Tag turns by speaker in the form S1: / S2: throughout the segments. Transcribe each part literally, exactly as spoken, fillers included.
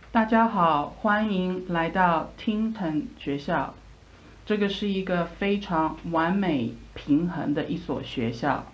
S1: 大家好，欢迎来到 Tinton 学校。这个是一个非常完美平衡的一所学校。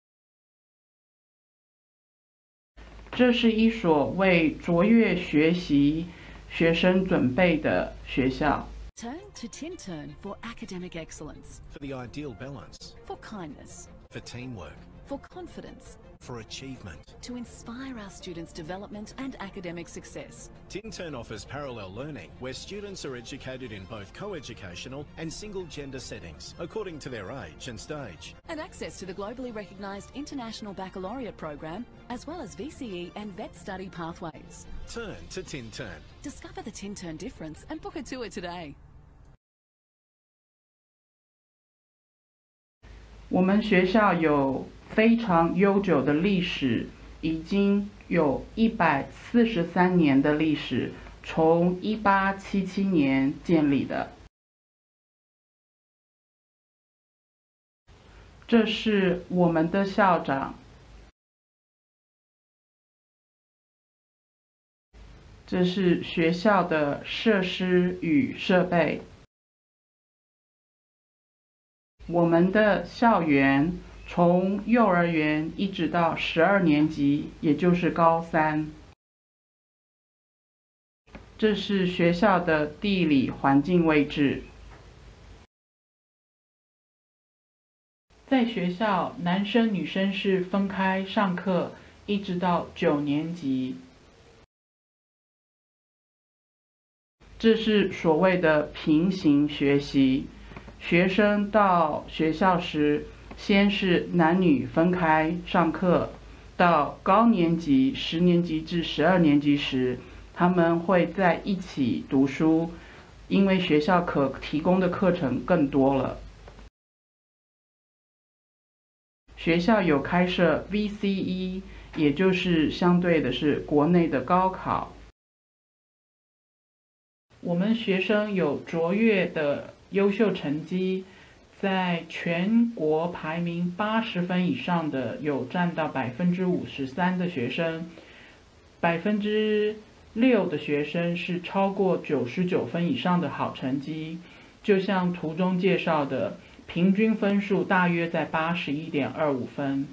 S1: 这是一所为卓越学习学生准备的学校。
S2: Turn to Tinton for academic excellence,
S3: For the ideal balance,
S2: for kindness,
S3: for teamwork,
S2: for confidence,
S3: for achievement.
S2: to inspire our students' development and academic success.
S3: Tinturn offers parallel learning, where students are educated in both co-educational and single-gender settings, according to their age and stage.
S2: And access to the globally recognised International Baccalaureate program, as well as V C E and Vet Study pathways.
S3: Turn to Tinturn.
S2: Discover the Tinturn difference and book a tour today.
S1: 我们学校有非常悠久的历史，已经有一百四十三年的历史，从一八七七年建立的。这是我们的校长，这是学校的设施与设备。我们的校园从幼儿园一直到十二年级，也就是高三。这是学校的地理环境位置。在学校，男生女生是分开上课，一直到九年级。这是所谓的平行学习。学生到学校时，先是男女分开上课，到高年级十年级至十二年级时，他们会在一起读书，因为学校可提供的课程更多了。学校有开设 V C E， 也就是相对的是国内的高考。我们学生有卓越的优秀成绩，在全国排名八十分以上的有占到百分之五十三的学生，百分之六的学生是超过九十九分以上的好成绩。就像图中介绍的，平均分数大约在八十一点二五分。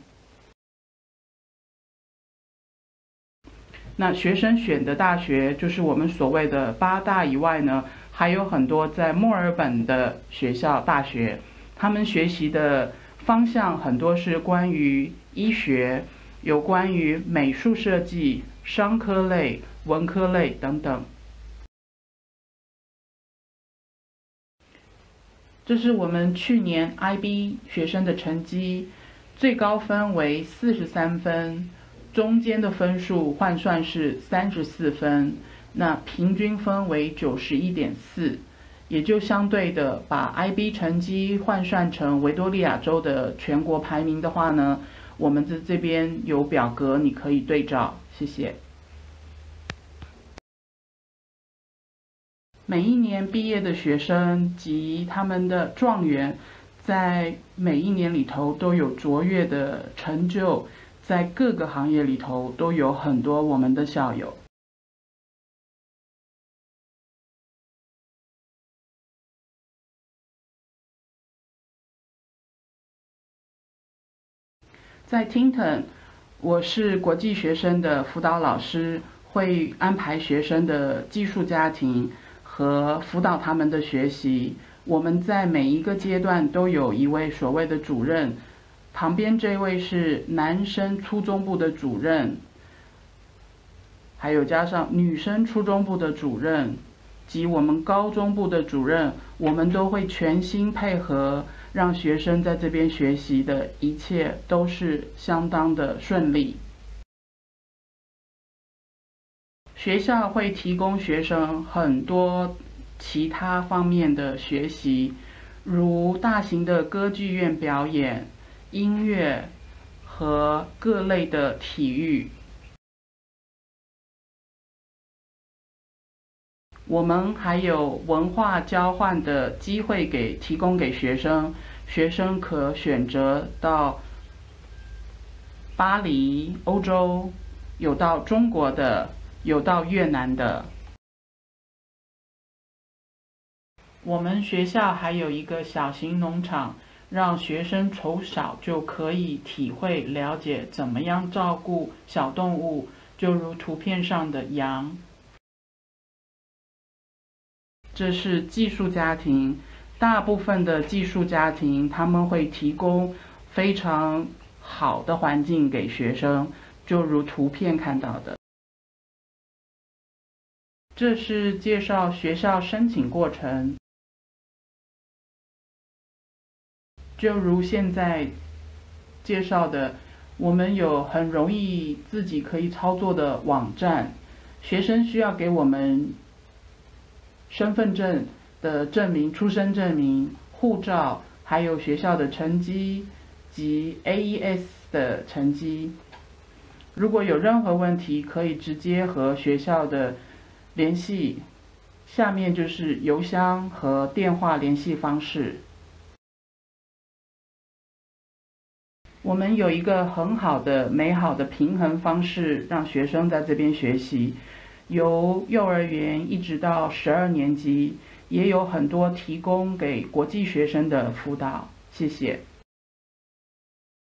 S1: 那学生选的大学就是我们所谓的八大以外呢，还有很多在墨尔本的学校大学，他们学习的方向很多是关于医学，有关于美术设计、商科类、文科类等等。这是我们去年 I B 学生的成绩，最高分为四十三分。中间的分数换算是三十四分，那平均分为九十一点四，也就相对的把 I B 成绩换算成维多利亚州的全国排名的话呢，我们在这边有表格你可以对照，谢谢。每一年毕业的学生及他们的状元，在每一年里头都有卓越的成就。在各个行业里头都有很多我们的校友。在 Tinton， 我是国际学生的辅导老师，会安排学生的寄宿家庭和辅导他们的学习。我们在每一个阶段都有一位所谓的主任。旁边这位是男生初中部的主任，还有加上女生初中部的主任及我们高中部的主任，我们都会全心配合，让学生在这边学习的一切都是相当的顺利。学校会提供学生很多其他方面的学习，如大型的歌剧院表演、音乐和各类的体育。我们还有文化交换的机会给提供给学生，学生可选择到巴黎、欧洲，有到中国的，有到越南的。 我们学校还有一个小型农场，让学生从小就可以体会了解怎么样照顾小动物，就如图片上的羊。这是寄宿家庭，大部分的寄宿家庭他们会提供非常好的环境给学生，就如图片看到的。这是介绍学校申请过程，就如现在介绍的，我们有很容易自己可以操作的网站，学生需要给我们身份证的证明、出生证明、护照，还有学校的成绩及 A E S 的成绩。如果有任何问题，可以直接和学校的联系。下面就是邮箱和电话联系方式。我们有一个很好的、美好的平衡方式，让学生在这边学习。由幼儿园一直到十二年级，也有很多提供给国际学生的辅导。谢谢。